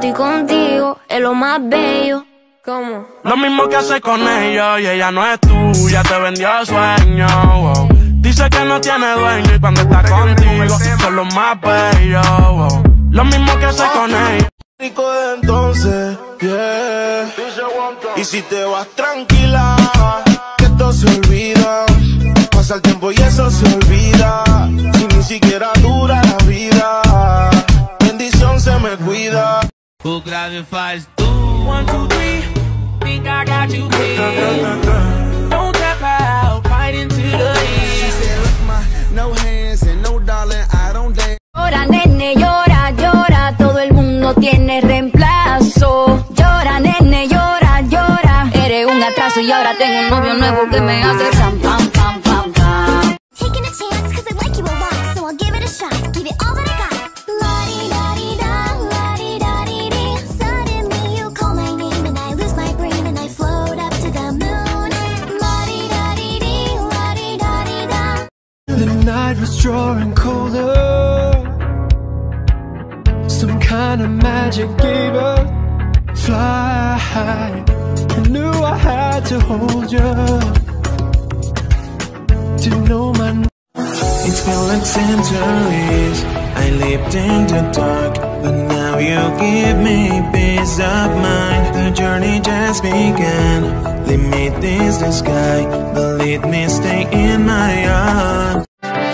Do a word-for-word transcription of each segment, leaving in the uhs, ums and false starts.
estoy contigo, es lo más bello. ¿Cómo? Lo mismo que hace con ellos y ella no es tuya, te vendió sueño. Wow. Dice que no tiene dueño y cuando está contigo son los más bellos. Wow. Lo mismo que hace con ellos. Rico de entonces, yeah. Y si te vas tranquila, que esto se olvida. Pasa el tiempo y eso se olvida. Si ni siquiera dura la vida, bendición se me cuida. O grave faz tu one, two, three. Think I got you here. Don't tap out, right into the heat. She said, look, my no hands and no darling, I don't dance. Llora, nene, llora, llora. Todo el mundo tiene reemplazo. Llora, nene, llora, llora. Eres un atraso y ahora tengo un novio nuevo que me hace pam, pam, pam, pam, pam. Taking a chance cause I like you a lot, so I'll give it a shot, give it all that I got. La-di-da-di-da, la-di-da-di-dee. Suddenly you call my name and I lose my brain and I float up to the moon. La-di-da-di-dee, la-di-da-di-da. The night was drawing colder. Some kind of magic gave us fly. I knew I had to hold you to know my. It's been like centuries I lived in the dark, but now you give me peace of mind. The journey just began. Limit is the sky, but let me stay in my arms.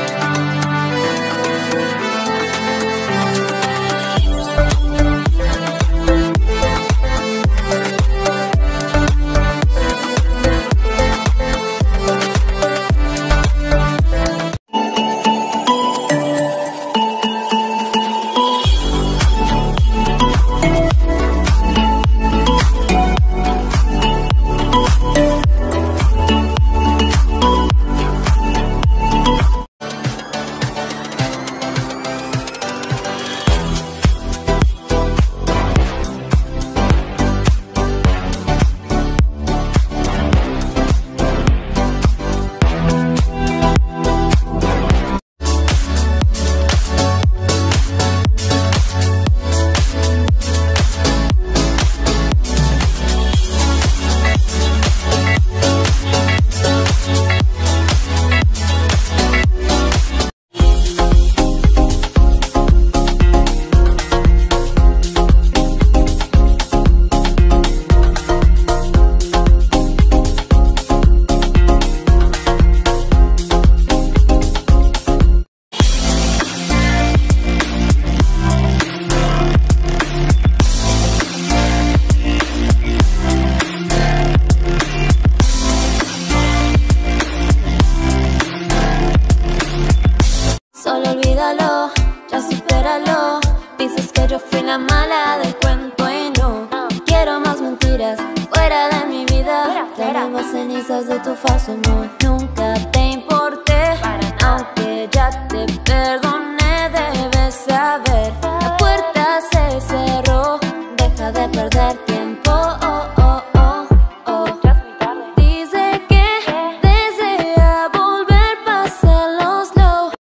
Ya supéralo. Dices que yo fui la mala del cuento y no quiero más mentiras fuera de mi vida. Tenemos cenizas de tu falso amor. Nunca te